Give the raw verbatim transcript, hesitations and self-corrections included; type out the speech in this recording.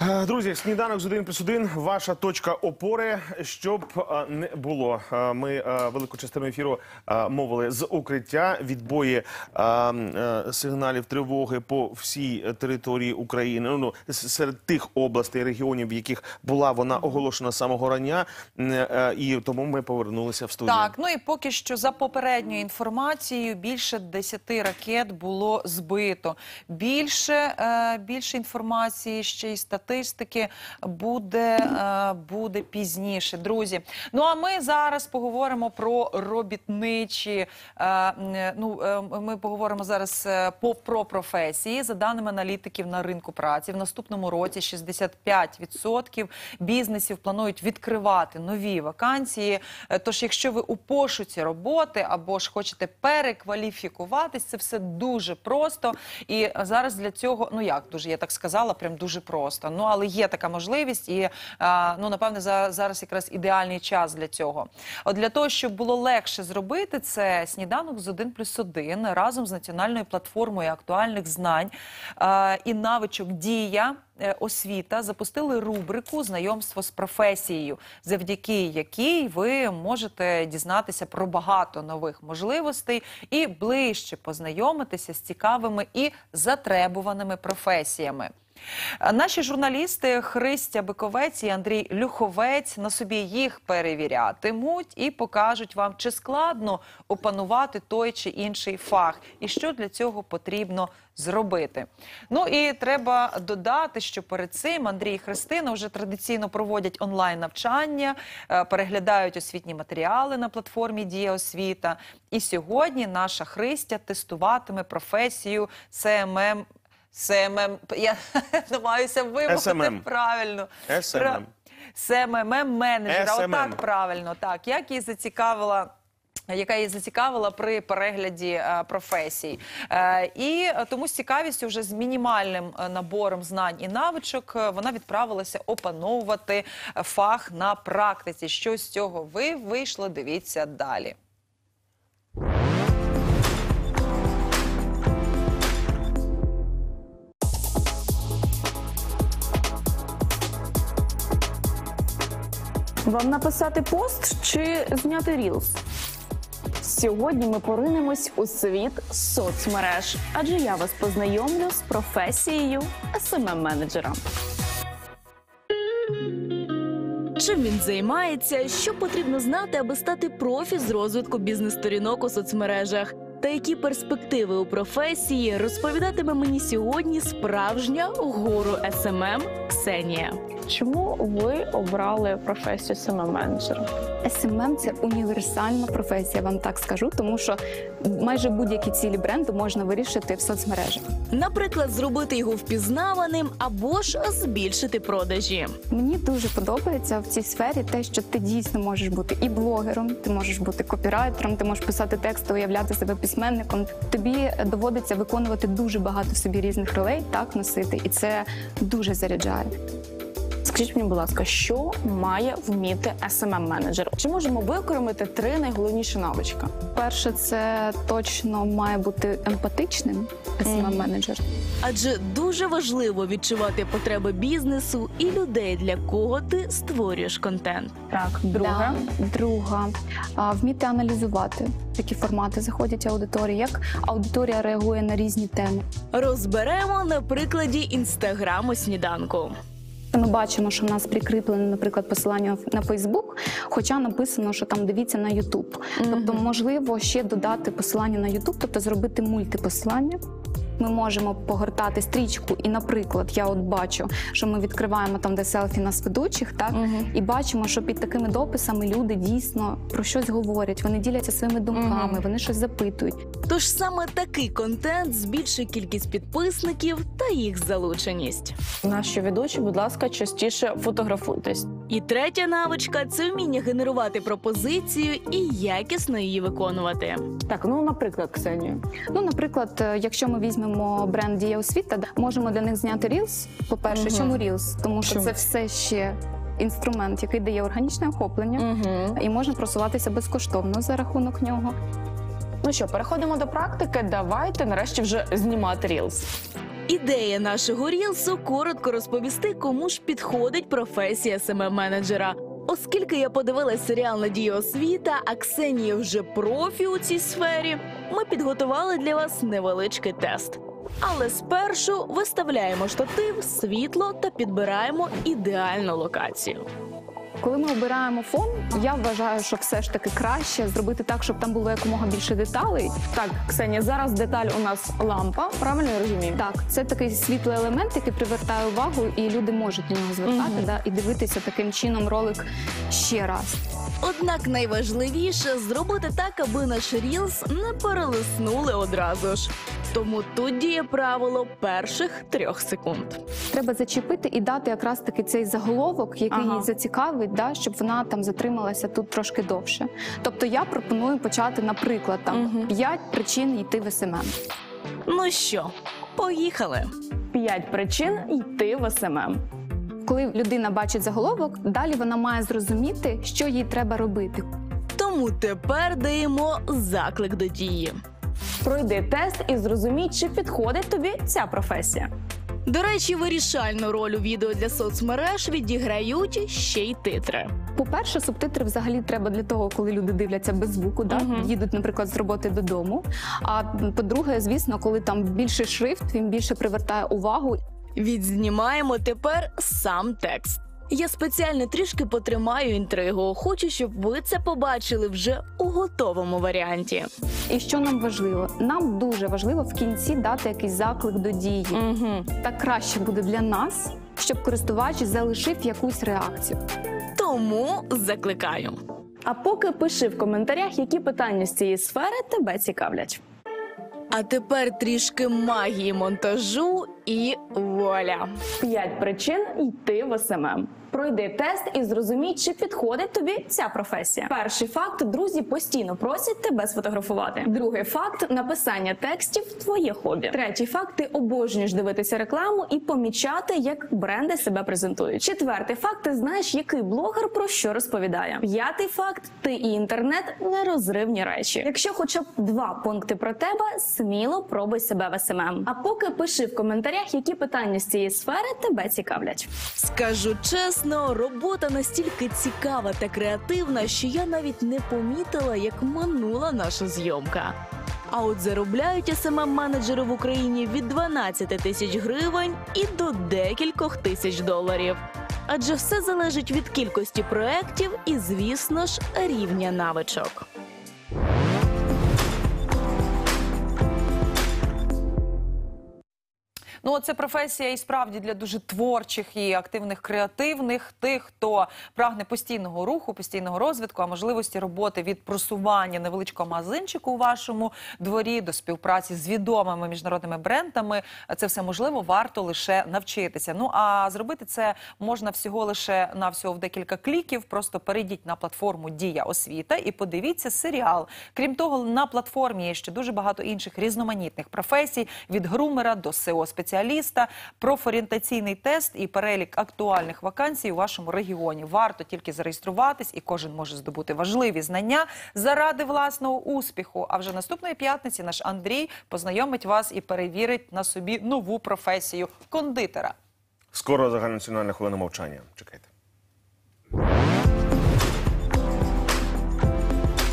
Друзі, сніданок з один плюс один, ваша точка опори, щоб не було. Ми велику частину ефіру мовили з укриття, відбої сигналів тривоги по всій території України, ну, серед тих областей, регіонів, в яких була вона оголошена з самого рання, і тому ми повернулися в студію. Так, ну і поки що за попередньою інформацією більше десяти ракет було збито. Більше, більше інформації ще й статистики. Статистики буде, буде пізніше, друзі. Ну, а ми зараз поговоримо про робітничі, ну, ми поговоримо зараз про професії. За даними аналітиків на ринку праці, в наступному році шістдесят п'ять відсотків бізнесів планують відкривати нові вакансії. Тож, якщо ви у пошуці роботи або ж хочете перекваліфікуватись, це все дуже просто. І зараз для цього, ну як дуже, я так сказала, прям дуже просто. Ну, але є така можливість і, ну, напевне, зараз якраз ідеальний час для цього. От для того, щоб було легше зробити це, сніданок з один плюс один разом з національною платформою актуальних знань і навичок «Дія», освіта запустили рубрику «Знайомство з професією», завдяки якій ви можете дізнатися про багато нових можливостей і ближче познайомитися з цікавими і затребуваними професіями. Наші журналісти Христя Биковець і Андрій Люховець на собі їх перевірятимуть і покажуть вам, чи складно опанувати той чи інший фах, і що для цього потрібно зробити. Ну і треба додати, що перед цим Андрій і Христина вже традиційно проводять онлайн-навчання, переглядають освітні матеріали на платформі «Дія освіта». І сьогодні наша Христя тестуватиме професію С М М. С М М, я намагаюся вимовити правильно. С М М. С М М менеджера, отак правильно, так. Як її зацікавила, яка її зацікавила при перегляді е, професій. Е, і тому з цікавістю, вже з мінімальним набором знань і навичок, вона відправилася опановувати фах на практиці. Що з цього ви вийшло, дивіться далі. Вам написати пост чи зняти рілс? Сьогодні ми поринемось у світ соцмереж, адже я вас познайомлю з професією С М М-менеджера. Чим він займається, що потрібно знати, аби стати профі з розвитку бізнес-сторінок у соцмережах? Та які перспективи у професії, розповідатиме мені сьогодні справжня гуру С М М Ксенія. Чому ви обрали професію С М М-менеджера? С М М – це універсальна професія, вам так скажу, тому що майже будь-які цілі бренду можна вирішити в соцмережах. Наприклад, зробити його впізнаваним або ж збільшити продажі. Мені дуже подобається в цій сфері те, що ти дійсно можеш бути і блогером, ти можеш бути копірайтером, ти можеш писати тексти, уявляти себе письменником. Тобі доводиться виконувати дуже багато в собі різних ролей, так, носити, і це дуже заряджає. Скажіть мені, будь ласка, що має вміти С М М-менеджер? Чи можемо виокремити три найголовніші навички? Перше, це точно має бути емпатичним С М М-менеджер. Адже дуже важливо відчувати потреби бізнесу і людей, для кого ти створюєш контент. Так, друге. Да. Друга, а, вміти аналізувати, які формати заходять аудиторії, як аудиторія реагує на різні теми. Розберемо на прикладі інстаграму сніданку. Ми бачимо, що в нас прикріплене, наприклад, посилання на Фейсбук, хоча написано, що там дивіться на Ютуб. Mm-hmm. Тобто, можливо, ще додати посилання на Ютуб, тобто зробити мультипосилання. Ми можемо погортати стрічку і, наприклад, я от бачу, що ми відкриваємо там, де селфі нас ведучих, так? Uh-huh. І бачимо, що під такими дописами люди дійсно про щось говорять, вони діляться своїми думками, uh-huh. вони щось запитують. Тож саме такий контент збільшує кількість підписників та їх залученість. Наші ведучі, будь ласка, частіше фотографуйтесь. І третя навичка – це вміння генерувати пропозицію і якісно її виконувати. Так, ну, наприклад, Ксенія. Ну, наприклад, якщо ми візьмемо бренд «Дія освіта», можемо для них зняти рілс. По-перше, угу. Чому рілс? Тому що чому? Це все ще інструмент, який дає органічне охоплення, угу. і можна просуватися безкоштовно за рахунок нього. Ну що, переходимо до практики. Давайте нарешті вже знімати рілс. Ідея нашого рілсу – коротко розповісти, кому ж підходить професія ес ем ем-менеджера. Оскільки я подивилась серіал «Надія освіта», а Ксенія вже профі у цій сфері, ми підготували для вас невеличкий тест. Але спершу виставляємо штатив, світло та підбираємо ідеальну локацію. Коли ми обираємо фон, я вважаю, що все ж таки краще зробити так, щоб там було якомога більше деталей. Так, Ксенія, зараз деталь у нас лампа, правильно я розумію? Так, це такий світлий елемент, який привертає увагу, і люди можуть на нього звертати, Мгм. да, і дивитися таким чином ролик ще раз. Однак найважливіше – зробити так, аби наш рілс не перелиснули одразу ж. Тому тут діє правило перших трьох секунд. Треба зачепити і дати якраз таки цей заголовок, який Ага. її зацікавить, да, щоб вона там затрималася тут трошки довше. Тобто я пропоную почати, наприклад, там Мгм. п'ять причин йти в ес ем ем. Ну що, поїхали! П'ять причин йти в ес ем ем. Коли людина бачить заголовок, далі вона має зрозуміти, що їй треба робити. Тому тепер даємо заклик до дії. Пройди тест і зрозумій, чи підходить тобі ця професія. До речі, вирішальну роль у відео для соцмереж відіграють ще й титри. По-перше, субтитри взагалі треба для того, коли люди дивляться без звуку, да? Мгм. їдуть, наприклад, з роботи додому. А по-друге, звісно, коли там більший шрифт, він більше привертає увагу. Відзнімаємо тепер сам текст. Я спеціально трішки потримаю інтригу. Хочу, щоб ви це побачили вже у готовому варіанті. І що нам важливо? Нам дуже важливо в кінці дати якийсь заклик до дії. Угу. Так краще буде для нас, щоб користувач залишив якусь реакцію. Тому закликаю. А поки пиши в коментарях, які питання з цієї сфери тебе цікавлять. А тепер трішки магії монтажу і вуаля! П'ять причин йти в ес ем ем. Пройди тест і зрозумій, чи підходить тобі ця професія. Перший факт – друзі постійно просять тебе сфотографувати. Другий факт – написання текстів – твоє хобі. Третій факт – ти обожнюєш дивитися рекламу і помічати, як бренди себе презентують. Четвертий факт – ти знаєш, який блогер про що розповідає. П'ятий факт – ти і інтернет – нерозривні речі. Якщо хоча б два пункти про тебе, сміло пробуй себе в ес ем ем. А поки пиши в коментарях, які питання з цієї сфери тебе цікавлять. Скажу чесно, робота настільки цікава та креативна, що я навіть не помітила, як минула наша зйомка. А от заробляють ес ем ем-менеджери в Україні від дванадцяти тисяч гривень і до декількох тисяч доларів. Адже все залежить від кількості проєктів і, звісно ж, рівня навичок. Ну, це професія і справді для дуже творчих і активних, креативних, тих, хто прагне постійного руху, постійного розвитку, а можливості роботи від просування невеличкого магазинчику у вашому дворі до співпраці з відомими міжнародними брендами. Це все можливо, варто лише навчитися. Ну, а зробити це можна всього лише навсього в декілька кліків. Просто перейдіть на платформу «Дія освіта» і подивіться серіал. Крім того, на платформі є ще дуже багато інших різноманітних професій, від грумера до сео-спеціаліста, профорієнтаційний тест і перелік актуальних вакансій у вашому регіоні. Варто тільки зареєструватись, і кожен може здобути важливі знання заради власного успіху. А вже наступної п'ятниці наш Андрій познайомить вас і перевірить на собі нову професію кондитера. Скоро загальнонаціональна хвилина мовчання. Чекайте.